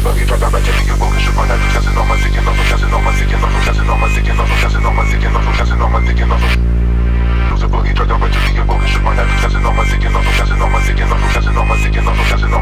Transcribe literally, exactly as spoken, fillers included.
buggy, drop down like Jimmy, you woke and shook my head, casting on my dick and also casting on my dick and also casting on my dick and also casting on my dick and also casting on my dick and also lose a boogie, drop down like Jimmy, you woke and shook my head, casting on my dick and also casting on my dick and also casting on my dick and also casting on